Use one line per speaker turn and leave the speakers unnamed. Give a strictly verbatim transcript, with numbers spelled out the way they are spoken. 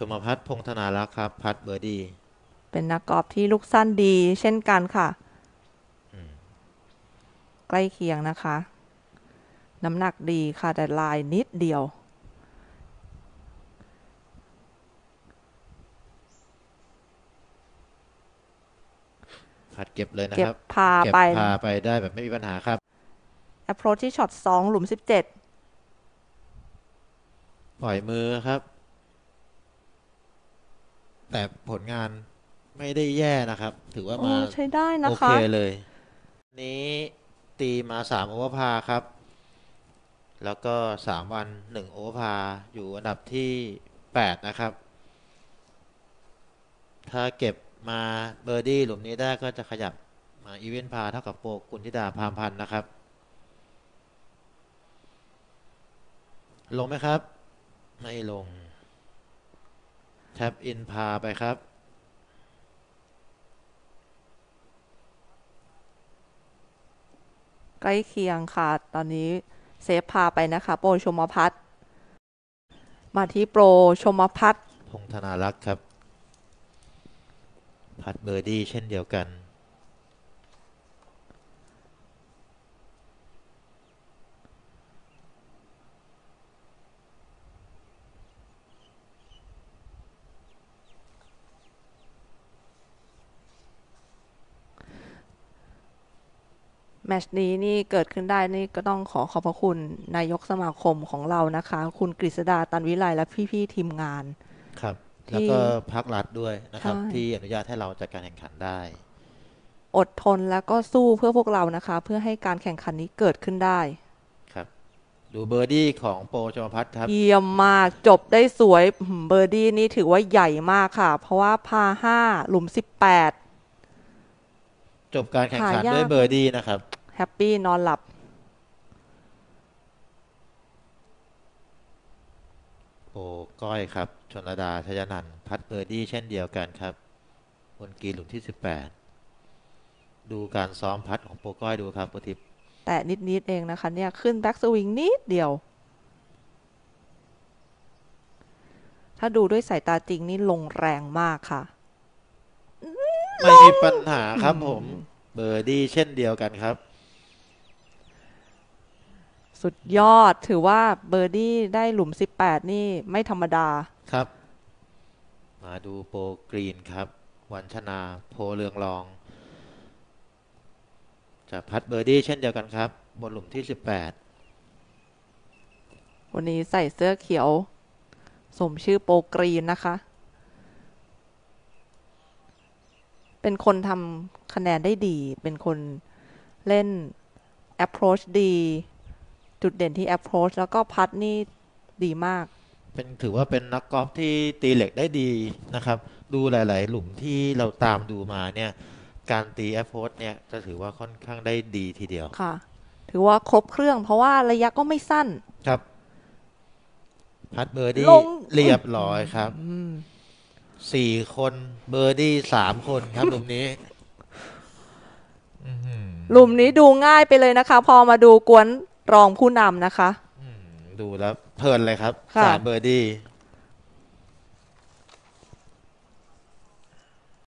มพัฒน์พงษ์ธนารักษ์ครับพัดเบอร์ดี้
เป็นนักกอล์ฟที่ลูกสั้นดีเช่นกันค่ะใกล้เคียงนะคะน้ำหนักดีค่ะแต่ลายนิดเดียว
พัดเก็บเลยนะ
เก็บ
ครับ
พา
เก็บ
ไป
พาไปได้แบบไม่มีปัญหาครับ
approach ที่ช็อตสองหลุมสิบเจ็ด
ปล่อยมือครับ แต่ผลงานไม่ได้แย่นะครับ ถือว่า
โอ้
มา
ใช้ได้
โอเค
นะคะ
เลยนี้ตีมาสามโอเวอร์พาครับ แล้วก็สามวันหนึ่งโอเวอร์พาอยู่อันดับที่แปดนะครับ ถ้าเก็บมาเบอร์ดี้หลุมนี้ได้ก็จะขยับมาอีเวนต์พาเท่ากับโปรกุลธิดาพามพันธ์นะครับ ลงไหมครับ ไม่ลงแท็บอินพาไปครับ
ใกล้เคียงค่ะตอนนี้เซฟพาไปนะคะโปรชมพัฒน์มาที่โปรชมพัฒน์
พงษ์ธนารักษ์ครับพัดเบอร์ดี้เช่นเดียวกัน
แมตช์นี้นี่เกิดขึ้นได้นี่ก็ต้องขอขอบพระคุณนายกสมาคมของเรานะคะคุณกฤษดาตันวิไลและพี่ๆทีมงาน
ครับแล้วก็ภาครัฐด้วยนะครับ
ใช่
ที่อนุญาตให้เราจัดการแข่งขันได้
อดทนแล้วก็สู้เพื่อพวกเรานะคะเพื่อให้การแข่งขันนี้เกิดขึ้นได้
ครับดูเบอร์ดี้ของโปรชมพัฒน์ครับ
เยี่ยมมากจบได้สวยเบอร์ดี้นี่ถือว่าใหญ่มากค่ะเพราะว่าพาห้าหลุมสิบแปด
จบการแข่งขัน
หายาก
ด้วยเบอร์ดี้นะครับ
แฮปปี้นอนหลับ
โอ้ก้อยครับชนระดาชยนันท์พัดเบอร์ดี้เช่นเดียวกันครับบนกรีนหลุมที่สิบแปดดูการซ้อมพัดของโปรก้อยดูครับโปรทิพย์
แต่นิดๆเองนะคะเนี่ยขึ้นแบ็กสวิงนิดเดียวถ้าดูด้วยสายตาจริงนี่ลงแรงมากค่ะ
ไม่มีปัญหาครับผมเบอร์ดี้เช่นเดียวกันครับ
สุดยอดถือว่าเบอร์ดี้ได้หลุมสิบแปดนี่ไม่ธรรมดา
ครับมาดูโปรกรีนครับวันชนาโพเรืองรองจะพัดเบอร์ดี้เช่นเดียวกันครับบนหลุมที่สิบแปด
วันนี้ใส่เสื้อเขียวสมชื่อโปรกรีนนะคะเป็นคนทำคะแนนได้ดีเป็นคนเล่น approach ดีจุดเด่นที่ approach แล้วก็พัดนี่ดีมาก
เป็นถือว่าเป็นนักกอล์ฟที่ตีเหล็กได้ดีนะครับดูหลายๆหลุมที่เราตามดูมาเนี่ยการตีแอปโพสเนี่ยจะถือว่าค่อนข้างได้ดีทีเดียว
ค่ะถือว่าครบเครื่องเพราะว่าระยะก็ไม่สั้น
ครับพัดเบอร์ดี้เรียบร้อยครับสี่คนเบอร์ดี้สามคนครับหลุมนี้
หลุมนี้ดูง่ายไปเลยนะคะพอมาดูกวนรองผู้นำนะคะ
ดูแล้วเพลินเลยครับสามเบอร์ดี้